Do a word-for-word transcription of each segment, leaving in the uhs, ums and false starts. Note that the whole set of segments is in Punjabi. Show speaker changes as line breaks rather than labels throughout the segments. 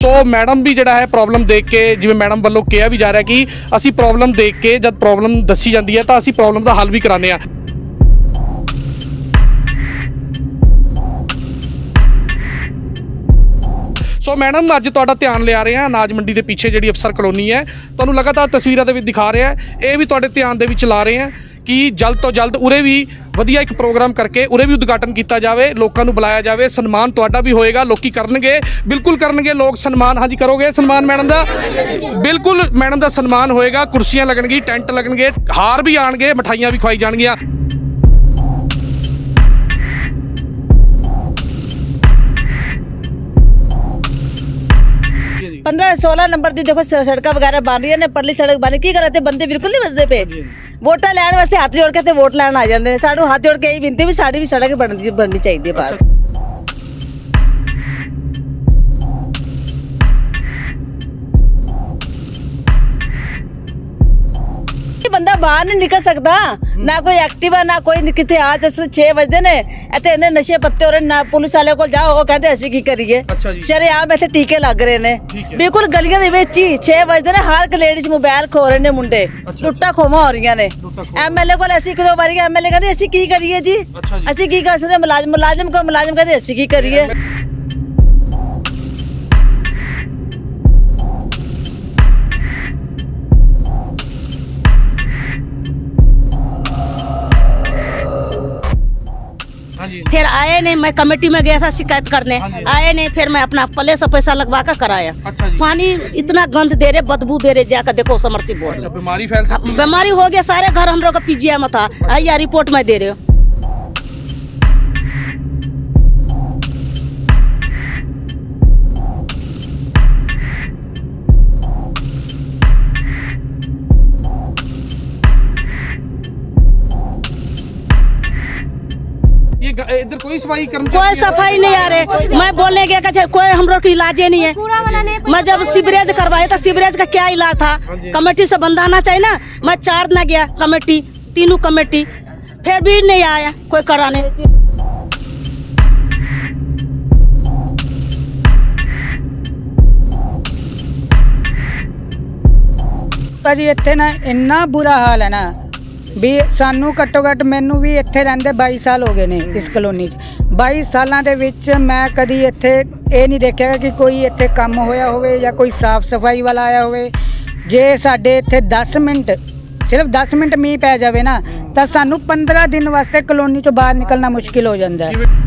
सो मैडम भी जिहड़ा है प्रॉब्लम देख के, जिवें मैडम वालों कहा भी जा रहा है कि असी प्रॉब्लम देख के जब प्रॉब्लम दसी जाती है तो असी प्रॉब्लम का हल भी कराने आ। सो so, मैडम अज तुहाडा ध्यान लिया रहे हैं अनाज मंडी के पीछे जी अफसर कलोनी है, तुहानूं लगातार तस्वीरों के दिखा रहे हैं, ये भी तुहाडे ध्यान दे विच ला रहे हैं कि जल्द तो जल्द उरे भी वधिया एक प्रोग्राम करके उरे भी उद्घाटन किया जाए, लोगों को बुलाया जाए, सन्मान तुहाडा भी होएगा, लोग करनगे, बिल्कुल करनगे लोग सन्मान। हाँ जी करोगे सन्मान मैडम का? बिल्कुल मैडम का सन्मान होएगा, कुर्सियां लगनगी, टेंट लगनगे, हार भी आएंगे, मिठाइयां भी खवाई जाएंगियां।
पंद्रह सोलह नंबर की देखो सड़क वगैरह बन रही है, परली सड़क बन की करते बंदे बिल्कुल नहीं बसते पे, वोटा लैन वास्ते हाथ जोड़ के वोट लैन आ जाते हैं। सानू हाथ जोड़ के यही विनती भी साड़ी भी सड़क बननी बननी चाहिए बस। बंदा बाहर नहीं निकल सकता, ना कोई एक्टिवा ना कोई कितने आ जैसे छे बजते ने इतने इन्ने नशे पत्ते हो रहे, ना पुलिस वाले को जाओ वो कहते असं की करिए, शरेआम इतने टीके लग रहे ने बिल्कुल गलियां दे विच ही छे बजते ने, हर एक लेडीज मोबाइल खो रहे ने, मुंडे लुट्टा खोमा हो रही ने। एम एल ए को ऐसी एक दो बारी एम एल ए कहते असं की करिए जी, असं की कर सकते, मुलाजम मुलाजम को मुलाजम कहते असं की करिए।
फिर आए नहीं, मैं कमेटी में गया था शिकायत करने, आए नहीं, फिर मैं अपना पले से पैसा लगवा कर कराया। अच्छा पानी इतना गंद दे रहे, बदबू दे रहे, जाकर देखो समरसी बोर्ड। अच्छा, बीमारी फैल सकती है। बीमारी हो गया सारे घर हम लोग का पीजीआई था, आइए रिपोर्ट में दे रहे हो।
इधर कोई सफाई
कोई सफाई नहीं आ रहे, मैं बोलने गया कोई हम लोग की इलाज नहीं है। मैं जब सीवरेज करवाया था, सीवरेज का क्या इलाज था, कमेटी से बंद आना चाहिए ना। मैं चार ना गया कमेटी, तीनों कमेटी, फिर भी नहीं आया कोई कराने।
जी इत्थे ना इन्ना बुरा हाल है ना भी सानू घट्टो घट्ट मैनू भी इत्थे रहिंदे बाईस साल हो गए ने इस कलोनी च। बाईस सालों के विच मैं कदी इत्थे ये नहीं देखा कि कोई इत्थे काम होया होवे या कोई साफ सफाई वाला आया होवे। जे साडे इत्थे दस मिनट सिर्फ दस मिनट मीह पै जावे ना तो सानू पंद्रह दिन वास्ते कलोनी चों बाहर निकलना मुश्किल हो जाता है।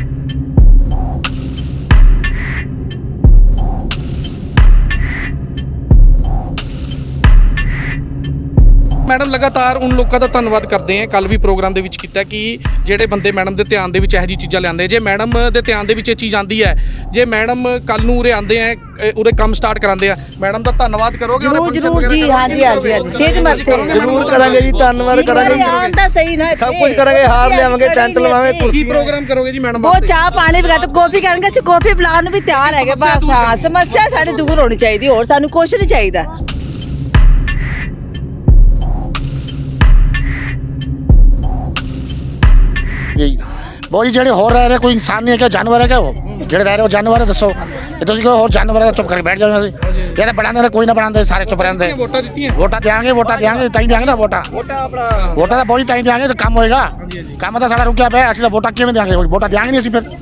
मैडम लगातार उन लोगों का धन्यवाद करते हैं, कल भी प्रोग्राम दे विच कीता कि जेडे बंदे मैडम के ध्यान दे विच इहो जी चीज़ां लिआंदे, जे मैडम के ध्यान दे विच ये चीज़ आती है, जे मैडम कल नूं उरे आंदे हैं उरे काम स्टार्ट करांदे हैं, मैडम का धन्यवाद करोगे?
जरूर जरूर जी, हाँ जी हाँ जी हाँ जी सेज मत
जरूर करांगे जी, धन्यवाद करांगे,
आंदा सही ना
सब कुछ करांगे, हार लियावांगे, टेंट लवावांगे,
कुर्सी प्रोग्राम करोगे जी मैडम?
वो चाह पानी वगैरह तो कॉफी करेंगे, असं कॉफी पिलाने भी तैयार है बस। हाँ समस्या साडी दूर होनी चाहिए, और सानू कुछ नहीं चाहिए।
बहुत जी जो हो रहे हैं कोई इंसान नहीं है क्या, जानवर है क्या? वो जो रह रहे हो जानवर है, दसो तो हो जानवर है, चुप करके बैठ जाओ। ये बना कोई ना बना, सारे चुप रहते। वोटा देंगे वोटा देंगे तई देंगे ना, वोटा वोटा तो बहुत तई देंगे तो काम होएगा। काम तो सारा रुकिया पे, असली वोटा क्यों देंगे? वोटा देंगे नहीं फिर।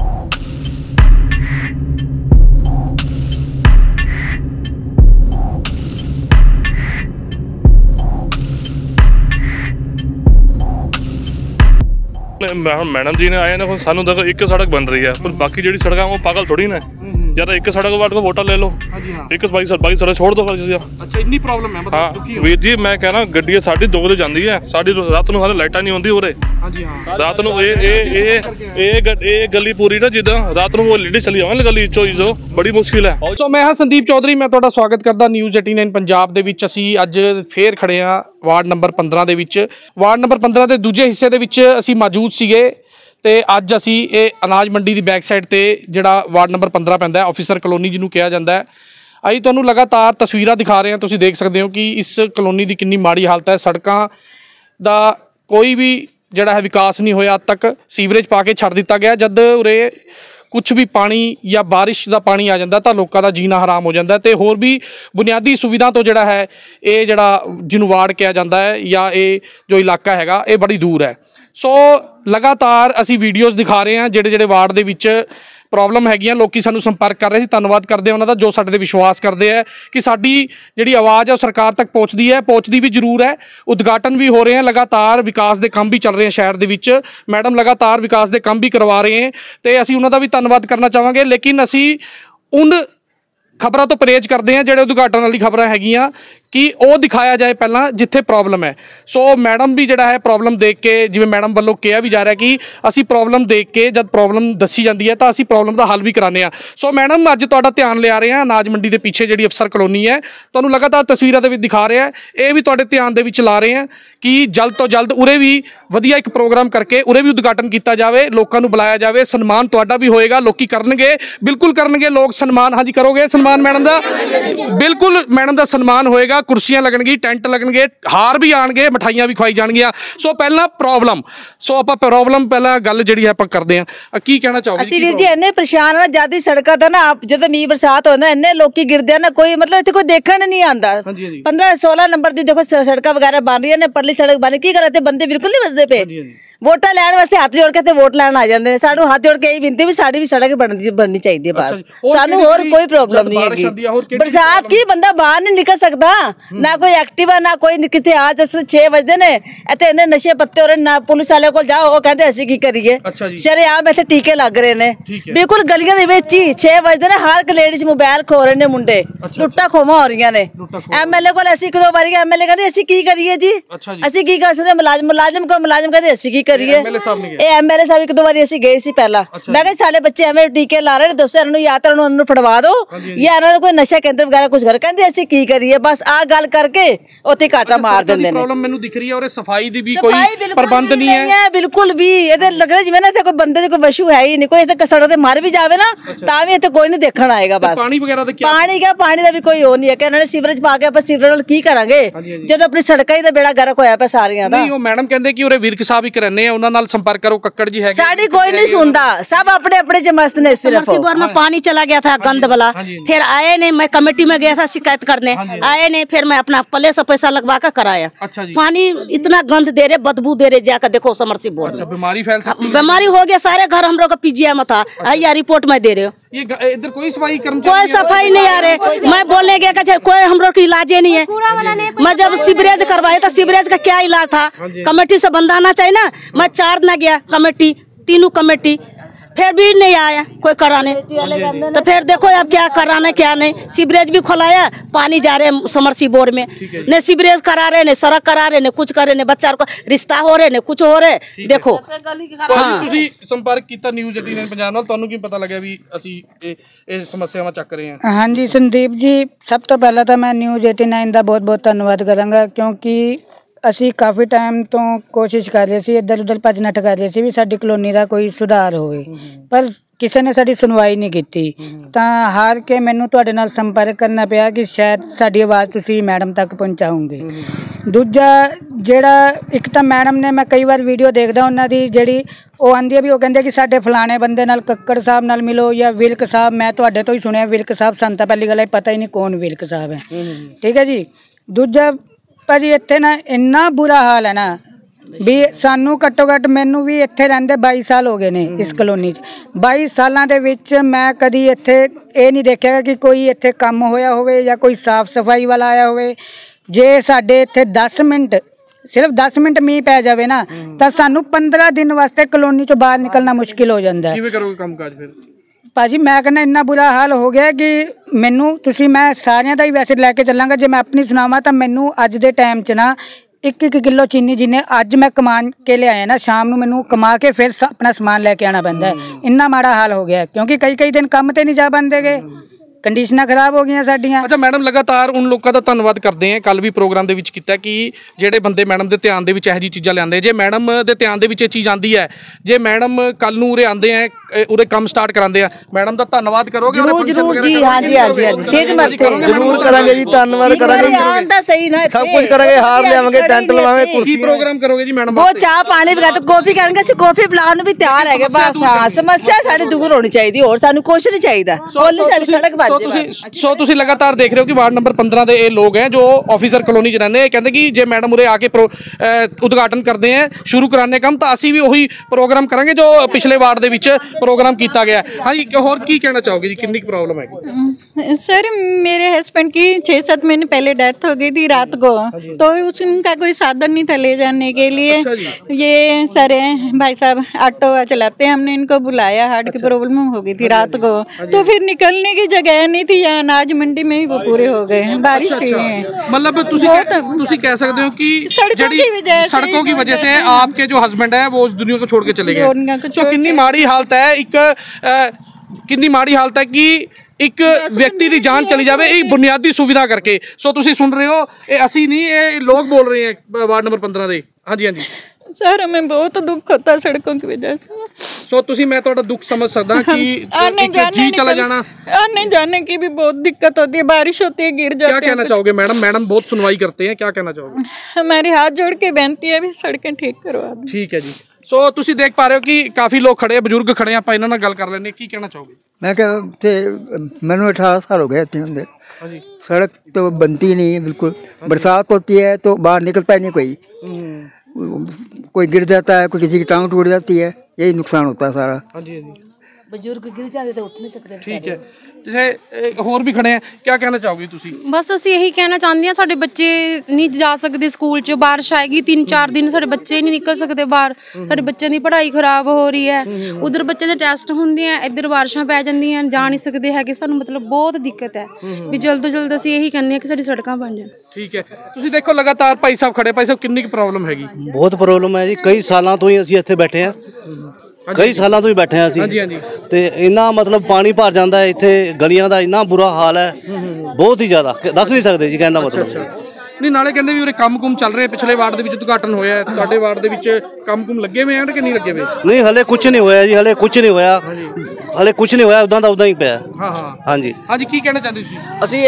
मैडम जी ने आए ना, सानू देखो एक सड़क बन रही है, पर बाकी जी सड़क वो पागल थोड़ी ना यार, एक सड़क वाट को वोटा ले लो, एक बाई बाई सड़क छोड़ दो।
अच्छा इतनी प्रॉब्लम है?
हाँ वीर जी मैं कहना गड्डी साड़ी दो बजे जाती है, साड़ी रात को हाले लाइटा नहीं आती उरे, रात को ये गली पूरी ना जिदा रात को वो लेडी चली आवे गली चो जो बड़ी मुश्किल है।
सो मैं हाँ संदीप चौधरी, मैं तुहाडा स्वागत करदा न्यूज़ एटी नाइन पंजाब दे विच। असीं अज फेर खड़े हाँ वार्ड नंबर पंद्रह दे विच, वार्ड नंबर पंद्रह के दूजे हिस्से दे विच असीं मौजूद सीगे ਤੇ ਅੱਜ ਅਸੀਂ ਇਹ ਅਨਾਜ ਮੰਡੀ ਦੀ ਬੈਕ ਸਾਈਡ ਤੇ ਜਿਹੜਾ ਵਾਰਡ ਨੰਬਰ पंद्रह ਪੈਂਦਾ ਆਫੀਸਰ ਕਲੋਨੀ ਜਿਹਨੂੰ ਕਿਹਾ ਜਾਂਦਾ ਹੈ, ਅਸੀਂ ਤੁਹਾਨੂੰ ਲਗਾਤਾਰ ਤਸਵੀਰਾਂ ਦਿਖਾ ਰਹੇ ਹਾਂ। ਤੁਸੀਂ ਦੇਖ ਸਕਦੇ ਹੋ ਕਿ ਇਸ ਕਲੋਨੀ ਦੀ ਕਿੰਨੀ ਮਾੜੀ ਹਾਲਤ ਹੈ, ਸੜਕਾਂ ਦਾ ਕੋਈ ਵੀ ਜਿਹੜਾ ਹੈ ਵਿਕਾਸ ਨਹੀਂ ਹੋਇਆ ਅੱਜ ਤੱਕ, ਸੀਵਰੇਜ ਪਾ ਕੇ ਛੱਡ ਦਿੱਤਾ ਗਿਆ। ਜਦ ਉਰੇ ਕੁਝ ਵੀ ਪਾਣੀ ਜਾਂ ਬਾਰਿਸ਼ ਦਾ ਪਾਣੀ ਆ ਜਾਂਦਾ ਤਾਂ ਲੋਕਾਂ ਦਾ ਜੀਣਾ ਹਰਾਮ ਹੋ ਜਾਂਦਾ ਤੇ ਹੋਰ ਵੀ ਬੁਨਿਆਦੀ ਸੁਵਿਧਾ ਤੋਂ ਜਿਹੜਾ ਹੈ ਇਹ ਜਿਹੜਾ ਜਿਹਨੂੰ ਵਾਰਡ ਕਿਹਾ ਜਾਂਦਾ ਹੈ ਜਾਂ ਇਹ ਜੋ ਇਲਾਕਾ ਹੈਗਾ ਇਹ ਬੜੀ ਦੂਰ ਹੈ। ਸੋ ਲਗਾਤਾਰ ਅਸੀਂ ਵੀਡੀਓਜ਼ ਦਿਖਾ ਰਹੇ ਹਾਂ ਜਿਹੜੇ ਜਿਹੜੇ ਵਾਰਡ ਦੇ ਵਿੱਚ ਪ੍ਰੋਬਲਮ ਹੈਗੀਆਂ, ਲੋਕੀ ਸਾਨੂੰ ਸੰਪਰਕ ਕਰ ਰਹੇ ਸੀ। ਧੰਨਵਾਦ ਕਰਦੇ ਹਾਂ ਉਹਨਾਂ ਦਾ ਜੋ ਸਾਡੇ ਤੇ ਵਿਸ਼ਵਾਸ ਕਰਦੇ ਹੈ ਕਿ ਸਾਡੀ ਜਿਹੜੀ ਆਵਾਜ਼ ਹੈ ਉਹ ਸਰਕਾਰ ਤੱਕ ਪਹੁੰਚਦੀ ਹੈ, ਪਹੁੰਚਦੀ ਵੀ ਜ਼ਰੂਰ ਹੈ। ਉਦਘਾਟਨ ਵੀ ਹੋ ਰਹੇ ਹਨ, ਲਗਾਤਾਰ ਵਿਕਾਸ ਦੇ ਕੰਮ ਵੀ ਚੱਲ ਰਹੇ ਹਨ ਸ਼ਹਿਰ ਦੇ ਵਿੱਚ। ਮੈਡਮ ਲਗਾਤਾਰ ਵਿਕਾਸ ਦੇ ਕੰਮ ਵੀ ਕਰਵਾ ਰਹੇ ਹਨ ਤੇ ਅਸੀਂ ਉਹਨਾਂ ਦਾ ਵੀ ਧੰਨਵਾਦ ਕਰਨਾ ਚਾਹਾਂਗੇ। ਲੇਕਿਨ ਅਸੀਂ ਉਨ ਖਬਰਾਂ ਤੋਂ ਪਰਹੇਜ਼ ਕਰਦੇ ਹਾਂ ਜਿਹੜੇ ਉਦਘਾਟਨ ਵਾਲੀ ਖਬਰਾਂ ਹੈਗੀਆਂ ਕਿ ਉਹ ਦਿਖਾਇਆ ਜਾਏ ਪਹਿਲਾਂ ਜਿੱਥੇ ਪ੍ਰੋਬਲਮ ਹੈ। ਸੋ ਮੈਡਮ ਵੀ ਜਿਹੜਾ ਹੈ ਪ੍ਰੋਬਲਮ ਦੇਖ ਕੇ, ਜਿਵੇਂ ਮੈਡਮ ਵੱਲੋਂ ਕਿਹਾ ਵੀ ਜਾ ਰਿਹਾ ਕਿ ਅਸੀਂ ਪ੍ਰੋਬਲਮ ਦੇਖ ਕੇ ਜਦ ਪ੍ਰੋਬਲਮ ਦੱਸੀ ਜਾਂਦੀ ਹੈ ਤਾਂ ਅਸੀਂ ਪ੍ਰੋਬਲਮ ਦਾ ਹੱਲ ਵੀ ਕਰਾਉਂਦੇ ਹਾਂ। ਸੋ ਮੈਡਮ ਅੱਜ ਤੁਹਾਡਾ ਧਿਆਨ ਲਿਆ ਰਹੇ ਹਾਂ ਅਨਾਜ ਮੰਡੀ ਦੇ ਪਿੱਛੇ ਜਿਹੜੀ ਅਫਸਰ ਕਲੋਨੀ ਹੈ, ਤੁਹਾਨੂੰ ਲਗਾਤਾਰ ਤਸਵੀਰਾਂ ਦੇ ਵਿੱਚ ਦਿਖਾ ਰਿਹਾ, ਇਹ ਵੀ ਤੁਹਾਡੇ ਧਿਆਨ ਦੇ ਵਿੱਚ ਲਾ ਰਹੇ ਹਾਂ ਕਿ ਜਲਦ ਤੋਂ ਜਲਦ ਉਰੇ ਵੀ ਵਧੀਆ ਇੱਕ ਪ੍ਰੋਗਰਾਮ ਕਰਕੇ ਉਰੇ ਵੀ ਉਦਘਾਟਨ ਕੀਤਾ ਜਾਵੇ, ਲੋਕਾਂ ਨੂੰ ਬੁਲਾਇਆ ਜਾਵੇ, ਸਨਮਾਨ ਤੁਹਾਡਾ ਵੀ ਹੋਏਗਾ, ਲੋਕੀ ਕਰਨਗੇ, ਬਿਲਕੁਲ ਕਰਨਗੇ ਲੋਕ ਸਨਮਾਨ। ਹਾਂਜੀ ਕਰੋਗੇ ਸਨਮਾਨ ਮੈਡਮ ਦਾ? ਬਿਲਕੁਲ ਮੈਡਮ ਦਾ ਸਨਮਾਨ ਹੋਏਗਾ, ਕੁਰਸੀਆਂ ਲੱਗਣਗੀ, ਟੈਂਟ ਲੱਗਣਗੇ, ਹਾਰ ਵੀ ਆਣਗੇ, ਮਠਾਈਆਂ ਵੀ ਖਵਾਈ ਜਾਣਗੀਆਂ। ਸੋ ਪਹਿਲਾਂ ਪ੍ਰੋਬਲਮ, ਸੋ ਆਪਾਂ ਪ੍ਰੋਬਲਮ ਪਹਿਲਾਂ ਗੱਲ ਜਿਹੜੀ ਹੈ ਆਪਾਂ ਕਰਦੇ ਹਾਂ। ਕੀ ਕਹਿਣਾ ਚਾਹੋਗੇ?
ਅਸੀਂ ਵੀਰ ਜੀ ਇੰਨੇ ਪਰੇਸ਼ਾਨ ਆ ਜਿਆਦਾ ਸੜਕਾਂ ਤੇ ਨਾ, ਜਦੋਂ ਮੀਂਹ ਬਰਸਾਤ ਹੁੰਦਾ ਇੰਨੇ ਲੋਕੀ ਗਿਰਦੇ ਆ ਨਾ, ਕੋਈ ਮਤਲਬ ਇੱਥੇ ਕੋਈ ਦੇਖਣ ਨਹੀਂ ਆਉਂਦਾ। ਪੰਦਰਾਂ सोलह नंबर ਦੀ ਦੇਖੋ ਸੜਕਾਂ ਵਗੈਰਾ ਬਣ ਰਹੀਆਂ ਨੇ, ਪਰਲੀ ਸੜਕ ਬਣ, ਕੀ ਕਰਾਂ ਤੇ ਬੰਦੇ ਬਿਲਕੁਲ ਨਹੀਂ ਵਸਦੇ ਪਏ। ਵੋਟਾਂ ਲੈਣ ਵਾਸਤੇ ਹੱਥ ਜੋੜ ਕੇ ਤੇ ਵੋਟ ਲੈਣ ਆ ਜਾਂਦੇ ਨੇ। ਸਾਨੂੰ ਹੱਥ ਜੋੜ ਕੇ ਇਹ ਬੇਨਤੀ ਵੀ ਸਾਡੀ ਵੀ ਸੜਕ ਬਣਦੀ ਬਣਨੀ ਚਾਹੀਦੀ ਹੈ ਬਸ, ਸਾਨੂੰ ਹੋਰ ਕੋਈ ਪ੍ਰੋਬਲਮ ਨਹੀਂ ਹੈਗੀ। ਬਰਸਾਤ ਕੀ ਬੰਦਾ ਬਾਹਰ ਨਹੀਂ ਨਿਕਲ ਸਕਦਾ, ਨਾ ਕੋਈ ਐਕਟਿਵਾ ਨਾ ਕੋਈ ਕਿਤੇ ਆ। ਜਸ ਛੇ ਵਜਦੇ ਨੇ ਇੱਥੇ ਇੰਨੇ ਨਸ਼ੇ ਪੱਤੇ ਹੋ ਰਹੇ ਨਾ, ਪੁਲਿਸ ਵਾਲੇ ਕੋਲ ਜਾਓ ਉਹ ਕਹਿੰਦੇ ਅਸੀਂ ਕੀ ਕਰੀਏ। ਸ਼ਰੇਆਮ ਇੱਥੇ ਟੀਕੇ ਲੱਗ ਰਹੇ ਨੇ ਬਿਲਕੁਲ ਗਲੀਆਂ ਦੇ ਵਿੱਚ ਹੀ। ਛੇ ਵਜਦੇ ਨੇ ਹਰ ਇੱਕ ਲੇਡੀਜ਼ ਮੋਬਾਈਲ ਖੋ ਰਹੇ ਨੇ, ਮੁੰਡੇ ਲੁੱਟਾਂ ਖੋਵਾਂ ਹੋ ਰਹੀਆਂ ਨੇ। ਐਮਐਲਏ ਕੋਲ ਅਸੀਂ ਇੱਕ ਦੋ ਵਾਰੀ, ਐਮਐਲਏ ਕਹਿੰਦੇ ਅਸੀਂ ਕੀ ਕਰੀਏ ਜੀ, ਅਸੀਂ ਕੀ ਕਰ ਸਕਦੇ। ਮੁਲਾਜ਼ਮ ਮੁਲਾਜ਼ਮ ਕੋ ਮੁਲਾਜ਼ਮ ਕਹਿੰਦੇ ਅਸੀਂ ਕੀ ਕਰੀਏ। ਇਹ ਐਮਐਲਏ ਸਾਹਿਬ ਇੱਕ ਦੋ ਵਾਰੀ ਅਸੀਂ ਗਏ ਸੀ ਪਹਿਲਾਂ, ਮੈਂ ਕਿਹਾ ਸਾਡੇ ਬੱਚੇ ਐਵੇਂ ਟੀਕੇ ਲਾ ਰਹੇ ਨੇ, ਦੱਸੋ ਇਹਨਾਂ ਨੂੰ ਜਾਂ ਤਾਂ ਉਹਨਾਂ ਨੂੰ ਫੜਵਾ ਦਿਓ ਜਾਂ ਇਹਨਾਂ ਨੂੰ ਕੋਈ ਨਸ਼ਾ ਕੇਂਦਰ ਵਗੈਰਾ ਕੁਝ ਕਰ। ਕਹਿੰਦੇ ਅਸੀਂ ਕੀ ਕਰੀਏ, ਬਸ ਆਹ ਗੱਲ ਕਰਕੇ ਉੱਥੇ ਕਾਟਾ ਮਾਰ ਦਿੰਦੇ ਨੇ।
ਪ੍ਰੋਬਲਮ ਮੈਨੂੰ ਦਿਖ ਰਹੀ ਹੈ ਔਰ ਸਫਾਈ ਦੀ ਵੀ ਕੋਈ ਪ੍ਰਬੰਧ ਨਹੀਂ ਹੈ ਬਿਲਕੁਲ
ਵੀ। ਇਹਦੇ ਲੱਗਦਾ ਜਿਵੇਂ ਨਾ ਇੱਥੇ ਕੋਈ ਬੰਦੇ ਦੀ ਕੋਈ ਵਸ਼ੂ ਹੈ ਹੀ ਨਹੀਂ, ਕੋਈ ਇੱਥੇ ਸੜਕ ਤੇ ਮਰ ਵੀ ਜਾਵੇ ਨਾ ਤਾਂ ਵੀ ਇੱਥੇ ਕੋਈ ਨਹੀਂ ਦੇਖਣ ਆਏਗਾ। ਬਸ
ਪਾਣੀ ਵਗੈਰਾ ਦਾ ਕੀ,
ਪਾਣੀ ਦਾ ਪਾਣੀ ਦਾ ਵੀ ਕੋਈ ਉਹ ਨਹੀਂ ਹੈ ਕਿ ਇਹਨਾਂ ਨੇ ਸੀਵਰੇਜ ਪਾ ਕੇ ਆਪਾਂ ਸੀਵਰੇਜ ਨਾਲ ਕੀ ਕਰਾਂਗੇ ਜਦੋਂ ਆਪਣੀ ਸੜਕਾਂ ਹੀ ਤਾਂ ਬੇੜਾ ਗਰਕ ਹੋਇਆ ਪਿਆ ਸਾਰੀਆਂ ਦਾ।
ਨਹੀਂ ਉਹ ਮੈਡਮ ਕਹਿੰਦੇ ਕਿ ਉਰੇ ਵਿਰਕ ਸਾਹਿਬ ਹੀ ਕਰਨੇ ਆ, ਉਹਨਾਂ ਨਾਲ संपर्क करो। कक्कड़ जी है,
साड़ी कोई नहीं सुनता, सब अपने अपने च मस्त ने। सिर्फ
में पानी चला गया था गंद वाला, फिर आए नहीं, मैं कमेटी में गया था शिकायत करने, आए नहीं, फिर मैं अपना पले से पैसा लगवा कर कराया। पानी इतना गंद दे रहे, बदबू दे रहे, जाकर देखो समरसी बोर्ड।
बीमारी फैल सकती है,
बीमारी हो गया सारे घर हम लोग का पीजीआई में था। या रिपोर्ट में दे रहे हो,
ये इधर कोई सफाई कर्मचारी,
कोई सफाई नहीं आ रहे। मैं बोलने गया कोई हम लोग की इलाज नहीं है। मैं जब सीवरेज करवाया था, सीवरेज का क्या इलाज था, कमेटी से बंद आना चाहिए ना। मैं चार न गया कमेटी, तीनों कमेटी, फिर भी नहीं आया कोई कराने। तो फिर देखो अब क्या कराना क्या नहीं। सीवरेज भी खोलाया, पानी जा रहे समरसी बोर में, न सीवरेज करा रहे, न सड़क करा रहे, न कुछ करे, न बच्चा को रिश्ता हो रहे, न कुछ हो रहे। देखो
ਤੁਸੀਂ ਸੰਪਰਕ ਕੀਤਾ ਨਿਊਜ਼ ਅਠਾਰਾਂ ਪੰਜਾਬ ਨਾਲ, ਤੁਹਾਨੂੰ ਕੀ ਪਤਾ ਲੱਗਿਆ ਵੀ ਅਸੀਂ ਇਹ ਇਹ ਸਮੱਸਿਆਵਾਂ ਚੱਕ ਰਹੇ ਹਾਂ?
ਹਾਂਜੀ ਸੰਦੀਪ ਜੀ, ਸਭ ਤੋਂ ਪਹਿਲਾਂ ਤਾਂ ਮੈਂ ਨਿਊਜ਼ ਅਠਾਰਾਂ ਦਾ ਬਹੁਤ ਬਹੁਤ ਧੰਨਵਾਦ ਕਰਾਂਗਾ ਕਿਉਂਕਿ ਅਸੀਂ ਕਾਫੀ ਟਾਈਮ ਤੋਂ ਕੋਸ਼ਿਸ਼ ਕਰ ਰਹੇ ਸੀ, ਇੱਧਰ ਉੱਧਰ ਭੱਜ ਨੱਠ ਕਰ ਰਹੇ ਸੀ ਵੀ ਸਾਡੀ ਕਲੋਨੀ ਦਾ ਕੋਈ ਸੁਧਾਰ ਹੋਵੇ, ਪਰ ਕਿਸੇ ਨੇ ਸਾਡੀ ਸੁਣਵਾਈ ਨਹੀਂ ਕੀਤੀ। ਤਾਂ ਹਾਰ ਕੇ ਮੈਨੂੰ ਤੁਹਾਡੇ ਨਾਲ ਸੰਪਰਕ ਕਰਨਾ ਪਿਆ ਕਿ ਸ਼ਾਇਦ ਸਾਡੀ ਆਵਾਜ਼ ਤੁਸੀਂ ਮੈਡਮ ਤੱਕ ਪਹੁੰਚਾਓਗੇ। ਦੂਜਾ ਜਿਹੜਾ ਇੱਕ ਤਾਂ ਮੈਡਮ ਨੇ, ਮੈਂ ਕਈ ਵਾਰ ਵੀਡੀਓ ਦੇਖਦਾ ਉਹਨਾਂ ਦੀ, ਜਿਹੜੀ ਉਹ ਆਂਦੀ ਹੈ ਵੀ ਉਹ ਕਹਿੰਦੇ ਕਿ ਸਾਡੇ ਫਲਾਣੇ ਬੰਦੇ ਨਾਲ ਕੱਕੜ ਸਾਹਿਬ ਨਾਲ ਮਿਲੋ ਜਾਂ ਵਿਲਕ ਸਾਹਿਬ। ਮੈਂ ਤੁਹਾਡੇ ਤੋਂ ਹੀ ਸੁਣਿਆ ਵਿਲਕ ਸਾਹਿਬ, ਸਾਨੂੰ ਤਾਂ ਪਹਿਲੀ ਗੱਲ ਇਹ ਪਤਾ ਹੀ ਨਹੀਂ ਕੌਣ ਵਿਲਕ ਸਾਹਿਬ ਹੈ। ਠੀਕ ਹੈ ਜੀ। ਦੂਜਾ ਭਾਜੀ ਇੱਥੇ ਨਾ ਇੰਨਾ ਬੁਰਾ ਹਾਲ ਹੈ ਨਾ ਵੀ ਸਾਨੂੰ ਘੱਟੋ ਘੱਟ, ਮੈਨੂੰ ਵੀ ਇੱਥੇ ਰਹਿੰਦੇ ਬਾਈ ਸਾਲ ਹੋ ਗਏ ਨੇ ਇਸ ਕਲੋਨੀ 'ਚ। ਬਾਈ ਸਾਲਾਂ ਦੇ ਵਿੱਚ ਮੈਂ ਕਦੀ ਇੱਥੇ ਇਹ ਨਹੀਂ ਦੇਖਿਆ ਕਿ ਕੋਈ ਇੱਥੇ ਕੰਮ ਹੋਇਆ ਹੋਵੇ ਜਾਂ ਕੋਈ ਸਾਫ਼ ਸਫਾਈ ਵਾਲਾ ਆਇਆ ਹੋਵੇ। ਜੇ ਸਾਡੇ ਇੱਥੇ ਦਸ ਮਿੰਟ ਸਿਰਫ ਦਸ ਮਿੰਟ ਮੀਂਹ ਪੈ ਜਾਵੇ ਨਾ ਤਾਂ ਸਾਨੂੰ ਪੰਦਰਾਂ ਦਿਨ ਵਾਸਤੇ ਕਲੋਨੀ 'ਚੋਂ ਬਾਹਰ ਨਿਕਲਣਾ ਮੁਸ਼ਕਿਲ ਹੋ ਜਾਂਦਾ ਹੈ।
ਕਿਵੇਂ ਕਰੋਗੇ ਕੰਮ ਕਾਜ ਫਿਰ?
ਭਾਜੀ ਮੈਂ ਕਹਿੰਦਾ ਇੰਨਾ ਬੁਰਾ ਹਾਲ ਹੋ ਗਿਆ ਕਿ ਮੈਨੂੰ ਤੁਸੀਂ, ਮੈਂ ਸਾਰਿਆਂ ਦਾ ਹੀ ਵੈਸੇ ਲੈ ਕੇ ਚੱਲਾਂਗਾ, ਜੇ ਮੈਂ ਆਪਣੀ ਸੁਣਾਵਾਂ ਤਾਂ ਮੈਨੂੰ ਅੱਜ ਦੇ ਟਾਈਮ 'ਚ ਨਾ ਇੱਕ ਇੱਕ ਕਿਲੋ ਚੀਨੀ ਜਿੰਨੇ ਅੱਜ ਮੈਂ ਕਮਾ ਕੇ ਲਿਆਇਆ ਨਾ, ਸ਼ਾਮ ਨੂੰ ਮੈਨੂੰ ਕਮਾ ਕੇ ਫਿਰ ਆਪਣਾ ਸਮਾਨ ਲੈ ਕੇ ਆਉਣਾ ਪੈਂਦਾ ਹੈ। ਇੰਨਾ ਮਾੜਾ ਹਾਲ ਹੋ ਗਿਆ ਕਿਉਂਕਿ ਕਈ ਕਈ ਦਿਨ ਕੰਮ ਤੇ ਨਹੀਂ ਜਾ ਪਾਉਂਦੇ ਗੇ। ਕੰਡੀਸ਼ਨਾਂ ਖਰਾਬ ਹੋ ਗਈਆਂ ਸਾਡੀਆਂ।
ਅੱਛਾ ਮੈਡਮ, ਲਗਾਤਾਰ ਉਨ ਲੋਕਾਂ ਦਾ ਧੰਨਵਾਦ ਕਰਦੇ ਆ, ਕੱਲ ਵੀ ਪ੍ਰੋਗਰਾਮ ਦੇ ਵਿੱਚ ਕੀਤਾ ਕਿ ਜਿਹੜੇ ਬੰਦੇ ਮੈਡਮ ਦੇ ਧਿਆਨ ਦੇ ਵਿੱਚ ਇਹੋ ਜਿਹੀ ਚੀਜ਼ਾਂ ਲਿਆਉਂਦੇ, ਜੇ ਮੈਡਮ ਦੇ ਧਿਆਨ ਦੇ ਵਿੱਚ ਇਹ ਚੀਜ਼ ਆਉਂਦੀ ਹੈ, ਜੇ ਮੈਡਮ ਕੱਲ ਨੂੰ ਉਰੇ ਆਉਂਦੇ ਆ, ਉਰੇ ਕੰਮ ਸਟਾਰਟ ਕਰਾਉਂਦੇ ਆ, ਮੈਡਮ ਦਾ ਧੰਨਵਾਦ ਕਰੋਗੇ?
ਜ਼ਰੂਰ ਜ਼ਰੂਰ ਜੀ, ਹਾਂਜੀ ਹਾਂਜੀ ਹਾਂਜੀ, ਸੇਜ ਮੱਥੇ
ਜ਼ਰੂਰ ਕਰਾਂਗੇ ਜੀ, ਧੰਨਵਾਦ ਕਰਾਂਗੇ,
ਆਂਦਾ ਸਹੀ ਨਾ,
ਸਭ ਕੁਝ ਕਰਾਂਗੇ, ਹਾਰ ਲਿਆਵਾਂਗੇ, ਟੈਂਟ ਲਵਾਵਾਂਗੇ,
ਕੀ ਪ੍ਰੋਗਰਾਮ ਕਰੋਗੇ ਜੀ ਮੈਡਮ?
ਬਹੁਤ ਚਾਹ ਪਾਣੀ ਵਗਾ ਤੇ ਕਾਫੀ ਕਰਨਗੇ, ਅਸੀਂ ਕਾਫੀ ਪਿਲਾਉਣ ਨੂੰ ਵੀ ਤਿਆਰ ਹੈਗੇ। ਬਸ ਹਾਂ, ਸਮੱਸਿਆ ਸਾਡੀ ਦੂਰ ਹੋਣੀ ਚਾਹੀਦੀ, ਹੋਰ ਸਾਨੂੰ ਕੁਝ ਨਹੀਂ ਚਾਹੀਦਾ। ਸੋਲੀ ਸਾਡੀ ਸੜਕ ਬਣ ਜਾਏ।
ਸੋ ਤੁਸੀਂ ਲਗਾਤਾਰ ਦੇਖ ਰਹੇ ਹੋ ਕਿ ਵਾਰਡ ਨੰਬਰ ਪੰਦਰਾਂ ਦੇ ਇਹ ਲੋਕ ਹੈ ਜੋ ਆਫੀਸਰ ਕਲੋਨੀ 'ਚ ਰਹਿੰਦੇ ਆ, ਕਹਿੰਦੇ ਕਿ ਜੇ ਮੈਡਮ ਉਰੇ ਆ ਕੇ ਉਦਘਾਟਨ ਕਰਦੇ ਆ, ਸ਼ੁਰੂ ਕਰਾਣੇ ਕੰਮ, ਤਾਂ ਅਸੀਂ ਵੀ ਉਹੀ ਪ੍ਰੋਗਰਾਮ ਕਰਾਂਗੇ ਜੋ ਪਿਛਲੇ ਵਾਰਡ ਦੇ ਵਿੱਚ ਪ੍ਰੋਗਰਾਮ ਕੀਤਾ ਗਿਆ। ਹਾਂਜੀ, ਹੋਰ ਕੀ ਕਹਿਣਾ ਚਾਹੋਗੇ जी, कितनी प्रॉब्लम है?
सर मेरे हस्बैंड की छः सात महीने पहले डेथ हो गई थी रात को, तो उनका कोई साधन नहीं था ले जाने के लिए। ये सर भाई साहब ऑटो चलाते हैं, हमने इनको बुलाया, हार्ट की प्रॉब्लम हो गई थी रात को, तो फिर निकलने की जगह नहीं थी, यहाँ अनाज मंडी में ही वो पूरे हो गए, बारिश थी।
मतलब तुसी कह सकते हो कि
सड़कों की वजह से
सड़कों की वजह से आपके जो हस्बैंड है वो उस दुनिया को छोड़ के चले गए। तो कितनी माड़ी हालत है, एक कितनी माड़ी हालत है कि एक व्यक्ति की जान चली जाए एक बुनियादी सुविधा करके। सो तुसी सुन रहे हो, ये असी नहीं, ये लोग बोल रहे हैं वार्ड नंबर पंद्रह दे। हाँ जी हाँ जी
सर, हमें बहुत दुख होता है सड़कों की वजह से।
सो तुसी मैं थोड़ा दुख समझ सकता कि
आने जाने
जी चला जाना,
आने जाने की भी बहुत दिक्कत होती है, बारिश होती है, गिर जाते हैं।
क्या कहना चाहोगे मैडम? मैडम बहुत सुनवाई करते हैं, क्या कहना चाहोगे?
हमारे हाथ जोड़ के बेनती है भी सड़कें ठीक करवा दो।
ठीक है जी। सो तुसी देख पा रहे हो कि काफी लोग खड़े, बजुर्ग खड़े, आप इन्हां नाल गल कर लेने, की कहना चाहोगे?
मैं क्या थे, मैंने अठारह साल हो गए इतने होंगे, सड़क तो बनती नहीं है बिल्कुल, बरसात होती है तो बाहर निकलता ही नहीं कोई, कोई गिर जाता है, कोई किसी की टांग टूट जाती है, यही नुकसान होता है सारा।
बजुर्ग गिर जाते तो उठ नहीं सकते।
ठीक है, जैसे होर भी खड़े हैं, क्या कहना चाहोगे तुसी?
बस ਅਸੀਂ ਇਹੀ ਕਹਿਣਾ ਚਾਹੁੰਦੇ ਹਾਂ, ਸਾਡੇ ਬੱਚੇ ਨਹੀਂ ਜਾ ਸਕਦੇ ਸਕੂਲ 'ਚ, ਬਾਰਿਸ਼ ਆਏਗੀ ਤਿੰਨ ਚਾਰ ਦਿਨ ਸਾਡੇ ਬੱਚੇ ਨਹੀਂ ਨਿਕਲ ਸਕਦੇ ਬਾਹਰ, ਸਾਡੇ ਬੱਚਿਆਂ ਦੀ ਪੜ੍ਹਾਈ ਖਰਾਬ ਹੋ ਰਹੀ ਹੈ, ਉਧਰ ਬੱਚੇ ਦੇ ਟੈਸਟ ਹੁੰਦੇ ਆ, ਇੱਧਰ ਬਾਰਿਸ਼ਾਂ ਪੈ ਜਾਂਦੀਆਂ, ਜਾ ਨਹੀਂ ਸਕਦੇ ਹੈਗੇ, ਸਾਨੂੰ ਮਤਲਬ ਬਹੁਤ ਦਿੱਕਤ ਹੈ ਵੀ ਜਲਦ ਤੋਂ ਜਲਦ ਅਸੀਂ ਇਹੀ ਕਹਿੰਦੇ ਹਾਂ ਕਿ ਸਾਡੀ ਸੜਕਾਂ ਬਣ ਜਾਣ।
ਠੀਕ ਹੈ, ਤੁਸੀਂ ਦੇਖੋ ਲਗਾਤਾਰ ਭਾਈ ਸਾਹਿਬ ਖੜੇ, ਭਾਈ ਸਾਹਿਬ ਕਿੰਨੀ ਕੁ ਪ੍ਰੋਬਲਮ ਹੈਗੀ?
ਬਹੁਤ ਪ੍ਰੋਬਲਮ ਹੈ ਜੀ, ਕਈ ਸਾਲਾਂ ਤੋਂ ਹੀ ਅਸੀਂ ਇੱਥੇ ਬੈਠੇ ਹਾਂ, ਕਈ ਸਾਲਾਂ ਤੋਂ ਹੀ ਬੈਠੇ ਹਾਂ ਅਸੀਂ, ਤੇ ਇੰਨਾ ਮਤਲਬ ਪਾਣੀ ਭਰ ਜਾਂਦਾ ਹੈ ਇੱਥੇ, ਗਲੀਆਂ ਦਾ ਇੰਨਾ ਬੁਰਾ ਹਾਲ ਹੈ, ਬਹੁਤ ਹੀ ਜ਼ਿਆਦਾ, ਦੱਸ ਨਹੀਂ ਸਕਦੇ ਜੀ ਕਹਿਣ ਦਾ ਮਤਲਬ।
ਨਹੀਂ, ਨਾਲੇ ਕਹਿੰਦੇ ਵੀ ਉਰੇ ਕੰਮ ਕੁਮ ਚੱਲ ਰਿਹਾ, ਪਿਛਲੇ ਵਾਰਡ ਦੇ ਵਿੱਚ ਉਦਘਾਟਨ ਹੋਇਆ, ਤੁਹਾਡੇ ਵਾਰਡ ਦੇ ਵਿੱਚ ਕੰਮ ਕੁਮ ਲੱਗੇ ਹੋਏ ਹਨ ਕਿ ਨਹੀਂ ਲੱਗੇ ਹੋਏ?
ਨਹੀਂ, ਹਲੇ ਕੁਝ ਨਹੀਂ ਹੋਇਆ ਜੀ, ਹਲੇ ਕੁਝ ਨਹੀਂ ਹੋਇਆ, ਹਲੇ ਕੁਝ ਨਹੀਂ ਹੋਇਆ, ਉਦਾਂ ਦਾ ਉਦਾਂ ਹੀ ਪਿਆ।
ਹਾਂ ਹਾਂ
ਹਾਂਜੀ
ਹਾਂਜੀ, ਕੀ ਕਹਿਣਾ ਚਾਹੁੰਦੇ ਤੁਸੀਂ?
ਅਸੀਂ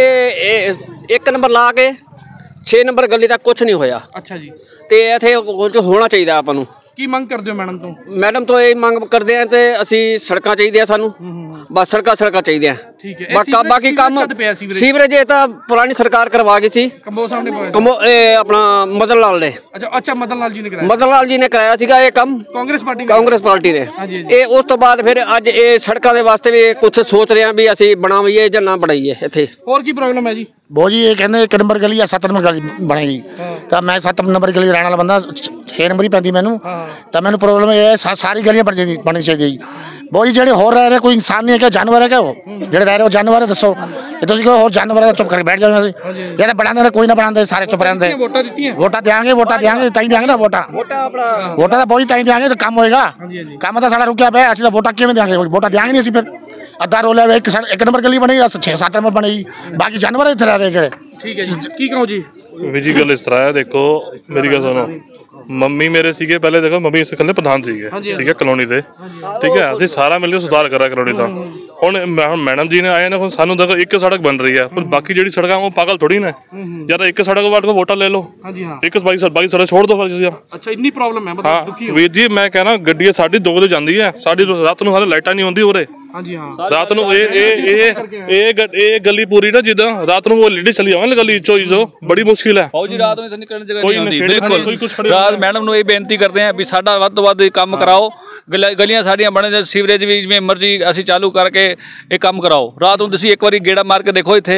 ਇਹ ਇੱਕ ਨੰਬਰ ਲਾ ਕੇ ਛੇ ਨੰਬਰ ਗਲੀ ਤੱਕ ਕੁਝ ਨਹੀਂ ਹੋਇਆ।
ਅੱਛਾ ਜੀ,
ਤੇ ਇੱਥੇ ਹੋਣਾ ਚਾਹੀਦਾ ਆਪਾਂ ਨੂੰ।
ਕੀ ਮੰਗ ਕਰਦੇ ਹੋ ਮੈਡਮ ਤੋਂ?
ਮੈਡਮ ਤੋਂ ਇਹ ਮੰਗ ਕਰਦੇ ਆ ਤੇ ਅਸੀਂ ਸੜਕਾਂ ਚਾਹੀਦੀਆਂ ਸਾਨੂੰ, ਬਸ ਸੜਕਾਂ ਸੜਕਾਂ ਚਾਹੀਦੀਆਂ।
ਠੀਕ ਹੈ,
ਬਾਕੀ ਬਾਕੀ ਕੰਮ ਸੀਵਰੇਜ ਇਹ ਤਾਂ ਪੁਰਾਣੀ ਸਰਕਾਰ ਕਰਵਾ ਗਈ ਸੀ,
ਕੰਬੋ ਸਾਹਿਬ ਨੇ,
ਕੰਬੋ ਇਹ ਆਪਣਾ ਮਦਨ ਲਾਲ ਨੇ।
ਅੱਛਾ ਅੱਛਾ, ਮਦਨ ਲਾਲ ਜੀ ਨੇ ਕਰਾਇਆ,
ਮਦਨ ਲਾਲ ਜੀ ਨੇ ਕਰਾਇਆ ਸੀਗਾ ਇਹ ਕੰਮ,
ਕਾਂਗਰਸ ਪਾਰਟੀ
ਕਾਂਗਰਸ ਪਾਰਟੀ ਨੇ। ਇਹ ਉਸ ਤੋਂ ਬਾਅਦ ਫਿਰ ਅੱਜ ਇਹ ਸੜਕਾਂ ਦੇ ਵਾਸਤੇ ਵੀ ਕੁਝ ਸੋਚ ਰਹੇ ਆ ਵੀ ਅਸੀਂ ਬਣਾਈਏ ਜਾਂ ਨਾ ਬਣਾਈਏ ਇੱਥੇ।
ਹੋਰ ਕੀ ਪ੍ਰੋਬਲਮ ਹੈ ਜੀ?
ਬਹੁਤ ਜੀ, ਇਹ ਕਹਿੰਦੇ ਇੱਕ ਨੰਬਰ ਗਲੀ ਆ ਸੱਤ ਨੰਬਰ ਗਲੀ ਬਣੇਗੀ, ਤਾਂ ਮੈਂ ਸੱਤ ਨੰਬਰ ਗਲੀ ਰਹਿਣ ਵਾਲਾ ਬੰਦਾ, ਛੇ ਨੰਬਰ ਹੀ ਪੈਂਦੀ ਮੈਨੂੰ, ਤਾਂ ਮੈਨੂੰ ਪ੍ਰੋਬਲਮ ਇਹ ਹੈ ਸਾਰੀ ਗਲੀਆਂ ਬਣ ਜਾਂਦੀ ਬਣਨੀ ਚਾਹੀਦੀ। ਬਹੁਤ ਜੀ, ਜਿਹੜੇ ਹੋਰ ਰਹਿ ਰਹੇ ਕੋਈ ਇਨਸਾਨ ਨਹੀਂ ਹੈ, ਕਿ ਜਾਨਵਰ ਹੈ, ਕਿ ਉਹ ਜਿਹੜੇ ਰਹਿ ਰਹੇ ਉਹ ਜਾਨਵਰ ਹੈ? ਦੱਸੋ, ਇਹ ਤੁਸੀਂ ਕੋਈ ਹੋਰ ਜਾਨਵਰ ਦਾ ਚੁੱਪ ਕਰਕੇ ਬੈਠ ਜਾਓ। ਅਸੀਂ ਇਹ ਤਾਂ ਬਣਾਉਂਦੇ ਨੇ, ਕੋਈ ਨਾ ਬਣਾਉਂਦੇ, ਸਾਰੇ ਚੁੱਪ ਰਹਿੰਦੇ।
ਵੋਟਾਂ ਦਿੱਤੀਆਂ,
ਵੋਟਾਂ ਦਿਆਂਗੇ, ਵੋਟਾਂ ਦਿਆਂਗੇ ਤਾਂ ਹੀ ਦਿਆਂਗੇ ਨਾ, ਵੋਟਾਂ ਵੋਟਾਂ ਤਾਂ ਬਹੁਤ ਹੀ ਤਾਂ ਹੀ ਦਿਆਂਗੇ ਤਾਂ ਕੰਮ ਹੋਏਗਾ। ਕੰਮ ਤਾਂ ਸਾਡਾ ਰੁਕਿਆ ਪਿਆ, ਅਸੀਂ ਤਾਂ ਵੋਟਾਂ ਕਿਵੇਂ ਦਿਆਂਗੇ? ਵੋਟਾਂ ਦਿਆਂਗੇ ਨਹੀਂ ਅਸੀਂ, ਫਿਰ ਅੱਧਾ ਰੋਲਿਆ ਵੇ, ਇੱਕ ਇੱਕ ਨੰਬਰ ਗਲੀ ਬਣੇਗੀ, ਛੇ ਸੱਤ ਨੰਬਰ ਬਣੇਗੀ, ਬਾਕੀ ਜਾਨਵਰ ਇੱਥੇ ਰਹਿ ਰਹੇ ਜਿਹੜੇ।
ਠੀਕ ਹੈ ਜੀ, ਕੀ ਕਹੋ ਜੀ?
ਵੀ ਜੀ ਗੱਲ ਇਸ ਤਰ੍ਹਾਂ ਹੈ, ਦੇਖੋ ਮੇਰੀ ਗੱਲ ਸੁਣੋ, ਮੰਮੀ ਮੇਰੇ ਸੀਗੇ ਪਹਿਲੇ, ਦੇਖੋ ਮੰਮੀ ਇਸ ਕੱਲੇ ਪ੍ਰਧਾਨ ਸੀਗੇ, ਠੀਕ ਹੈ, ਕਲੋਨੀ ਦੇ, ਠੀਕ ਹੈ, ਅਸੀਂ ਸਾਰਾ ਮਿਲ ਕੇ ਸੁਧਾਰ ਕਰਿਆ ਕਲੋਨੀ ਦਾ। ਹੁਣ ਮੈਡਮ ਜੀ ਨੇ ਆਏ ਨੇ, ਸਾਨੂੰ ਦੇਖੋ ਇੱਕ ਸੜਕ ਬਣ ਰਹੀ ਹੈ, ਪਰ ਬਾਕੀ ਜਿਹੜੀ ਸੜਕਾਂ ਉਹ ਪਾਗਲ ਥੋੜੀ ਨੇ ਯਾਰ, ਇੱਕ ਸੜਕ ਵਾਟ ਕੋ ਵੋਟਾਂ ਲੈ ਲਓ, ਇੱਕ ਬਾਈ ਬਾਈ ਸੜਕ ਛੋੜ ਦੋ ਫਿਰ।
ਅੱਛਾ, ਇੰਨੀ ਪ੍ਰੋਬਲਮ ਹੈ ਮਤਲਬ?
ਹਾਂ ਵੀਰ ਜੀ, ਮੈਂ ਕਹਿਣਾ ਗੱਡੀ ਸਾਡੀ ਦੋ ਵਜੇ ਜਾਂਦੀ ਹੈ, ਸਾਡੀ ਰਾਤ ਨੂੰ ਹਾਲੇ ਲਾਈਟਾਂ ਨਹੀਂ ਹੁੰਦੀ ਉਰੇ।
ਹਾਂਜੀ ਹਾਂ,
ਰਾਤ ਨੂੰ ਇਹ ਇਹ ਇਹ ਇਹ ਗਲੀ ਪੂਰੀ ਨਾ ਜਿੱਦਾਂ ਰਾਤ ਨੂੰ ਉਹ ਲੇਡੀ ਚਲੀ ਜਾਵੇ ਗਲੀ ਚੋਈ ਜੋ ਬੜੀ ਮੁਸ਼ਕਿਲ ਹੈ।
ਜੀ ਰਾਤ ਨੂੰ ਨਿਕਲਣ ਦੀ ਜਗ੍ਹਾ ਨਹੀਂ ਹੁੰਦੀ ਬਿਲਕੁਲ। ਰਾਤ ਮੈਡਮ ਨੂੰ ਇਹ ਬੇਨਤੀ ਕਰਦੇ ਆ ਵੀ ਸਾਡਾ ਵੱਧ ਤੋਂ ਵੱਧ ਕੰਮ ਕਰਾਓ, ਗਲੀਆਂ ਸਾਡੀਆਂ ਬਣੇ, ਸੀਵਰੇਜ ਵੀ ਜਿਵੇਂ ਮਰਜ਼ੀ ਅਸੀਂ ਚਾਲੂ ਕਰਕੇ ਇਹ ਕੰਮ ਕਰਾਓ। ਰਾਤ ਨੂੰ ਤੁਸੀਂ ਇੱਕ ਵਾਰੀ ਗੇੜਾ ਮਾਰ ਕੇ ਦੇਖੋ ਇੱਥੇ,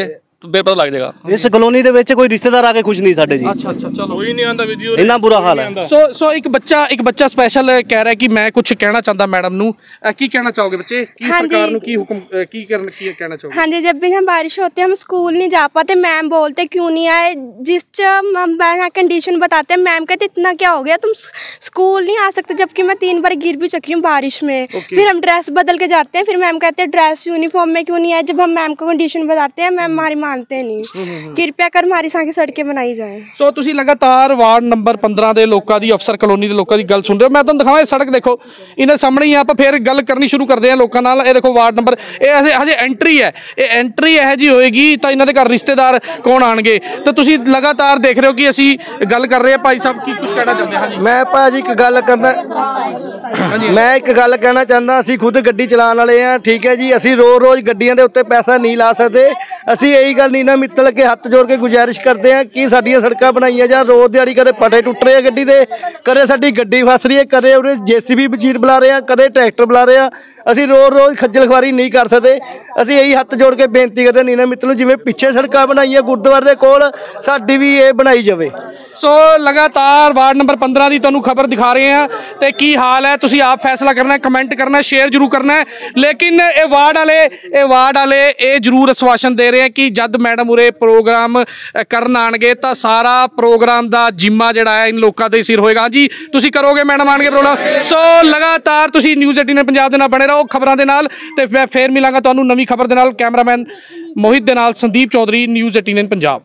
ਫਿਰ ਪਤਾ ਲੱਗ ਜਾਏਗਾ।
ਇਸ ਕਲੋਨੀ ਦੇ ਵਿੱਚ ਕੋਈ ਰਿਸ਼ਤੇਦਾਰ ਆ ਕੇ ਖੁਸ਼ ਨਹੀਂ ਸਾਡੇ ਜੀ।
ਅੱਛਾ ਅੱਛਾ ਚਲੋ
ਕੋਈ ਨਹੀਂ ਆਂਦਾ ਵੀਡੀਓ,
ਇੰਨਾ ਬੁਰਾ ਹਾਲ ਹੈ।
ਸੋ ਸੋ ਇੱਕ ਬੱਚਾ ਇੱਕ ਬੱਚਾ ਸਪੈਸ਼ਲ ਕਹਿ ਰਿਹਾ ਕਿ ਮੈਂ ਕੁਝ ਕਹਿਣਾ ਚਾਹੁੰਦਾ मैडम ਨੂੰ। ਕੀ ਕਹਿਣਾ चाहोगे बच्चे? की सरकार ਨੂੰ ਕੀ ਹੁਕਮ ਕੀ ਕਰਨ ਕੀ कहना चाहोगे?
हाँ जी, जब भी हम बारिश होती है हम स्कूल नहीं जा पाते, मैम बोलते क्यों नहीं आए, जिस हम कंडीशन बताते हैं मैम कहते इतना क्या हो गया तुम स्कूल नहीं आ सकते, जबकि मैं तीन बार गिर भी चुकी हूँ बारिश में। फिर हम ड्रेस बदल के जाते हैं, फिर मैम कहते हैं ड्रेस यूनिफॉर्म में क्यों नहीं आए। जब हम मैम को कंडीशन बताते हैं मैम हमारी मानते नहीं, कृपया कर हमारी सारी सड़कें बनाई जाए।
सो ਤੁਸੀਂ ਲਗਾਤਾਰ ਵਾਰਡ ਨੰਬਰ पंद्रह ਦੇ ਲੋਕਾਂ ਦੀ ਅਫਸਰ ਕਲੋਨੀ ਦੇ ਲੋਕਾਂ ਦੀ ਗੱਲ ਸੁਣ ਰਹੇ ਹੋ। ਮੈਂ ਤੁਹਾਨੂੰ ਦਿਖਾਵਾਂ ਇਹ ਸੜਕ ਦੇਖੋ, ਇਹਨਾਂ ਸਾਹਮਣੇ ਹੀ ਆਪਾਂ ਫੇਰ ਗੱਲ ਕਰਨੀ ਸ਼ੁਰੂ ਕਰਦੇ ਹਾਂ ਲੋਕਾਂ ਨਾਲ। ਇਹ ਦੇਖੋ ਵਾਰਡ ਨੰਬਰ, ਇਹ ਹਜੇ ਹਜੇ ਐਂਟਰੀ ਹੈ, ਇਹ ਐਂਟਰੀ ਇਹੋ ਜਿਹੀ ਹੋਏਗੀ ਤਾਂ ਇਹਨਾਂ ਦੇ ਘਰ ਰਿਸ਼ਤੇਦਾਰ ਕੌਣ ਆਣਗੇ। ਤਾਂ ਤੁਸੀਂ ਲਗਾਤਾਰ ਦੇਖ ਰਹੇ ਹੋ ਕਿ ਅਸੀਂ ਗੱਲ ਕਰ ਰਹੇ ਹਾਂ। ਭਾਈ ਸਾਹਿਬ ਕੀ ਕੁਝ ਕਹਿਣਾ ਚਾਹੁੰਦੇ? ਹਾਂਜੀ
ਮੈਂ ਭਾਜੀ ਇੱਕ ਗੱਲ ਕਰਨਾ ਮੈਂ ਇੱਕ ਗੱਲ ਕਹਿਣਾ ਚਾਹੁੰਦਾ, ਅਸੀਂ ਖੁਦ ਗੱਡੀ ਚਲਾਉਣ ਵਾਲੇ ਆ, ਠੀਕ ਹੈ ਜੀ। ਅਸੀਂ ਰੋਜ਼ ਰੋਜ਼ ਗੱਡੀਆਂ ਦੇ ਉੱਤੇ ਪੈਸਾ ਨਹੀਂ ਲਾ ਸਕਦੇ। ਅਸੀਂ ਇਹੀ ਗੱਲ ਨੀਨਾ ਮਿੱਤਲ ਕੇ ਹੱਥ ਜੋੜ ਕੇ ਗੁਜ਼ਾਰਿਸ਼ ਕਰਦੇ ਹਾਂ ਕਿ ਸਾਡੀਆਂ ਸੜਕਾਂ ਬਣਾਈਆਂ ਜਾਂ ਰੋਜ਼ ਦਿਹਾੜੀ ਕਦੇ ਪਟੇ ਟੁੱਟ ਰਹੇ ਆ ਗੱਡੀ ਦੇ, ਕਦੇ ਸਾਡੀ ਗੱਡੀ ਫਸ ਰਹੀ ਹੈ, ਕਦੇ ਉਹਨੇ ਜੇਸੀਬੀ ਮਸ਼ੀਨ ਬੁਲਾ ਰਹੇ ਆ, ਕਦੇ ਟਰੈਕਟਰ ਬੁਲਾ ਰਹੇ ਆ। ਅਸੀਂ ਰੋਜ਼ ਰੋਜ਼ ਖੱਜਲ ਖੁਆਰੀ ਨਹੀਂ ਕਰ ਸਕਦੇ। ਅਸੀਂ ਇਹੀ ਹੱਥ ਜੋੜ ਕੇ ਬੇਨਤੀ ਕਰਦੇ ਨੀਨਾ ਮਿੱਤਲ ਨੂੰ, ਜਿਵੇਂ ਪਿੱਛੇ ਸੜਕਾਂ ਬਣਾਈਆਂ ਗੁਰਦੁਆਰੇ ਦੇ ਕੋਲ, ਸਾਡੀ ਵੀ ਇਹ ਬਣਾਈ ਜਾਵੇ।
ਸੋ ਲਗਾਤਾਰ ਵਾਰਡ ਨੰਬਰ पंद्रह ਦੀ ਤੁਹਾਨੂੰ ਖਬਰ ਦਿਖਾ ਰਹੇ ਹਾਂ ਤੇ ਕੀ ਹਾਲ ਹੈ ਤੁਸੀਂ ਆਪ ਫੈਸਲਾ ਕਰਨਾ, ਕਮੈਂਟ ਕਰਨਾ, ਸ਼ੇਅਰ ਜ਼ਰੂਰ ਕਰਨਾ ਹੈ। ਲੇਕਿਨ ਇਹ ਵਾਰਡ ਵਾਲੇ ਇਹ ਵਾਰਡ ਵਾਲੇ ਇਹ ਜ਼ਰੂਰ ਆਸ਼ਵਾਸਨ ਦੇ ਰਹੇ ਆ ਕਿ ਜਦ ਮੈਡਮ ਉਰੇ ਪ੍ਰੋਗਰਾਮ ਕਰਨ ਆਣਗੇ ਤਾਂ ਸਾਰਾ ਪ੍ਰੋਗਰਾਮ ਦਾ ਜ਼ਿੰਮਾ ਜਿਹੜਾ ਹੈ ਇਨ ਲੋਕਾਂ ਦੇ ਸਿਰ ਹੋਏਗਾ। ਜੀ ਤੁਸੀਂ ਕਰੋਗੇ ਮੈਡਮ ਆਣਗੇ ਪ੍ਰੋਗਰਾਮ। ਸੋ ਲਗਾਤਾਰ ਤੁਸੀਂ ਨਿਊਜ਼ ਅਠਾਰਾਂ ਪੰਜਾਬ ਦੇ ਨਾਲ ਬਣੇ ਰਹੋ ਖਬਰਾਂ ਦੇ ਨਾਲ, ਤੇ ਮੈਂ ਫੇਰ ਮਿਲਾਂਗਾ ਤੁਹਾਨੂੰ ਨਵੀਂ ਖਬਰ ਦੇ ਨਾਲ। ਕੈਮਰਾਮੈਨ ਮੋਹਿਤ ਦੇ ਨਾਲ ਸੰਦੀਪ ਚੌਧਰੀ, ਨਿਊਜ਼ ਅਠਾਰਾਂ Punjab.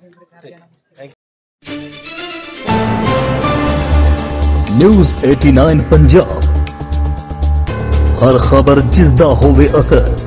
News eighteen Punjab, हर खबर जिसदा होवे असर।